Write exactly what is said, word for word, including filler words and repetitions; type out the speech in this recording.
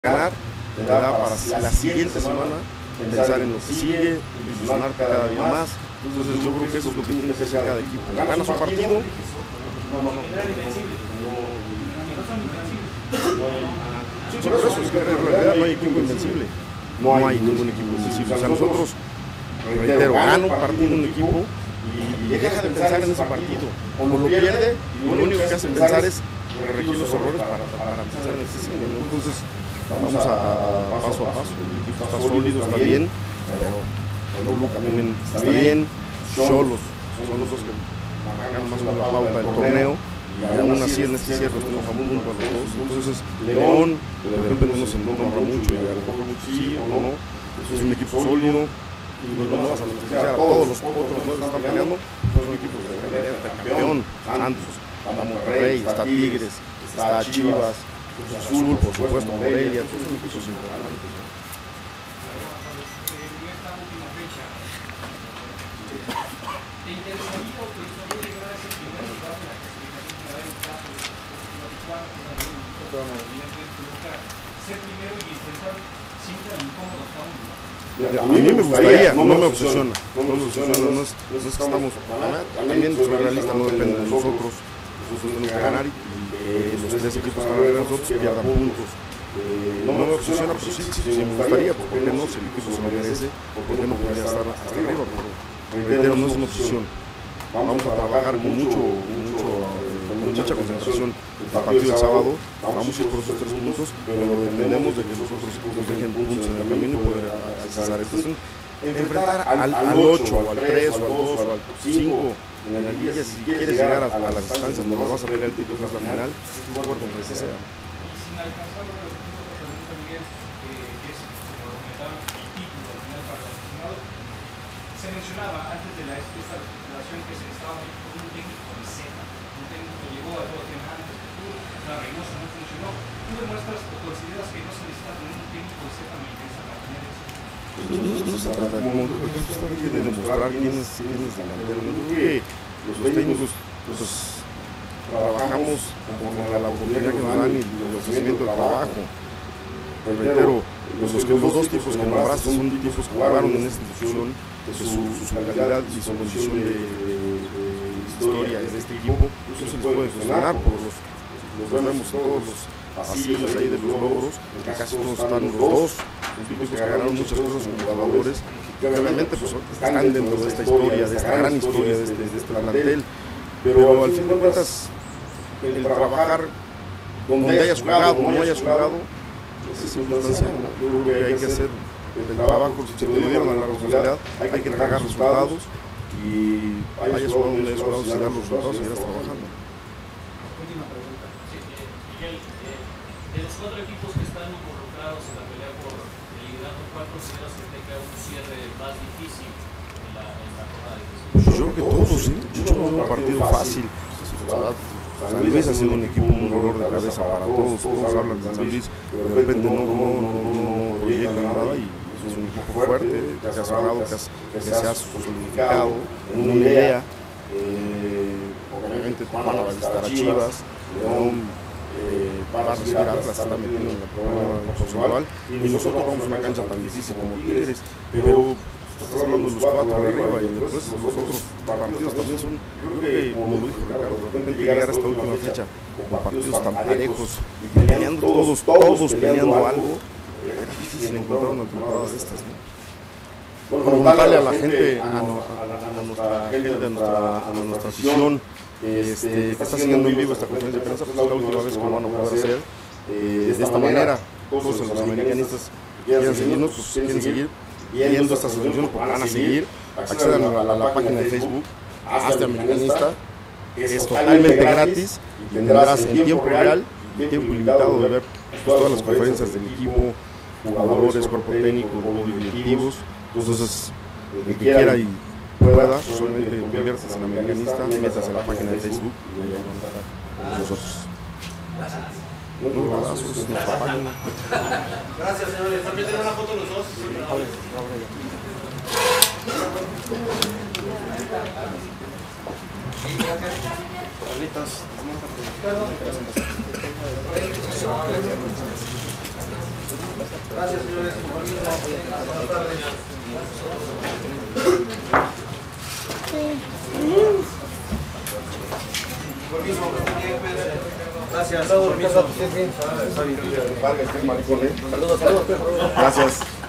ganar, te da para la siguiente semana pensar en lo que sigue, ilusionarte cada día más. Entonces yo creo que eso es lo que tiene que hacer cada equipo. Ganas un partido, sí, por eso es que en realidad no hay equipo invencible. No hay ningún equipo invencible. O sea, nosotros, reitero, gana un partido un equipo y deja de pensar en ese partido. O lo pierde y lo único que hace pensar es corregir los errores para, para pensar en el siguiente. Entonces vamos a, a paso a paso. El equipo está sólido, está bien, pero Toluca también está bien. Cholos son los dos que marcan más con la pauta del torneo. Y aún así en este cierre estamos a un punto a los dos. Entonces León, de repente no se nombra mucho y a lo mejor sí o no. Es un equipo sólido. Y no vas a despreciar a todos los otros que están peleando. Son equipos de realidad, está campeón, Santos, está Monterrey, está Tigres, está Chivas, Cruz Azul, por supuesto, Morelia, todos son equipos importantes. ¿Te interesaría o te gustaría llegar a ese primer lugar de la clasificación para ver el caso de los cuartos de Toluca, ser primero y enfrentar siempre al incómodo hasta un lugar? A mí me gustaría, no me obsesiona, no me obsesiona, no es, no es que estamos, también soy realista, no depende de nosotros, nosotros tenemos que ganar y eh, los tres equipos que van a ganar nosotros pierdan puntos. Eh, no me obsesiona, pero sí, sí, sí me gustaría, porque no, si el equipo se lo merece, porque no podría estar hasta arriba, pero reitero, no es una obsesión. Vamos a trabajar con mucho, mucho, con mucha concentración el partido del sábado, vamos a ir por esos tres puntos, pero dependemos de que los otros equipos dejen puntos en el camino y poder accesar a esto. Enfrentar al, al ocho, o al tres, o al dos, o al cinco, en la liguilla, si quieres llegar a, a las distancias donde vas a pelear el título hasta la final, es un cuarto donde se sea. Sin alcanzar uno de los puntos que pregunta Miguel, que es, como lo comentaba, el título al final para el aficionado. Se mencionaba antes de la, esta relación que se estaba con un técnico de Z, un técnico que llegó a todo tiempo antes que tú, la Reynoso no funcionó. ¿Tú demuestras o consideras que no se necesita tener un técnico de Z americanista para tener eso? No se trata como de demostrar quién es delantero. Yo creo que los técnicos pues, trabajamos conforme a la oportunidad que nos dan y el ofrecimiento del trabajo. Reitero, los, que, los dos tipos que nombraste son tipos que jugaron en esta institución, que su, su calidad y su condición de, de, de historia de este equipo, eso se les puede funcionar, por los, los vemos todos los pasillos ahí de los logros, en que casi todos están los dos, los tipos que ganaron muchas cosas como jugadores, que obviamente pues, están dentro de esta historia, de esta gran historia de este, de este plantel, pero al fin de cuentas, el trabajar donde hayas jugado, no hayas jugado, es circunstancial. Yo creo que hay que hacer el trabajo, si te dieron a la responsabilidad, hay que entregar resultados y hayas jugado donde hayas jugado, sin dar los resultados, seguirás trabajando. Última pregunta. Sí, eh, Miguel, eh, de los cuatro equipos que están involucrados en la pelea por el liderato, ¿cuál consideras que tenga un cierre más difícil en la, en la jornada de Yo creo que todos, ¿sí? Yo no veo un partido fácil. San Luis ha sido un equipo un dolor de cabeza para todos, todos hablan de San Luis, pero de repente no, no, no, no proyectan nada y es un equipo fuerte, que se ha cerrado, que, has, que se ha solidificado en una idea. Eh, obviamente van a visitar a Chivas, León, eh, va a recibir a Atlas, está metiendo en el programa porcentual y nosotros vamos a una cancha tan difícil como Tigres, pero estás hablando de los cuatro de arriba y después los otros partidos también son, creo que como lo dijo Ricardo, de repente llegar a esta última fecha con partidos tan parejos y peleando todos, todos peleando algo, era difícil encontrar una temporada de estas, ¿no? Bueno, preguntarle a la gente, a, no, a, la, a nuestra gente, a nuestra, a nuestra afición, este, que está siguiendo en vivo esta conferencia de prensa, pues es la última vez que lo van a poder hacer eh, de esta manera. Todos los americanistas que quieran seguirnos, pues quieren seguir viendo estas transmisiones porque van a seguir, accedan a la, a la página de Facebook, Hazte Americanista, es totalmente gratis y tendrás en tiempo real y tiempo ilimitado de ver pues, todas las conferencias del equipo, jugadores, cuerpo técnico, directivos. Entonces, el que quiera y pueda, solamente conviertas en Americanista, metas en la página de Facebook y ahí van a estar con nosotros. No, no, abrazos, es nuestra página. Gracias, señores. También tienen una foto los dos. Carlitos, Gracias, señores. Buenas tardes. Permiso, gracias. Saludos, saludos. Gracias.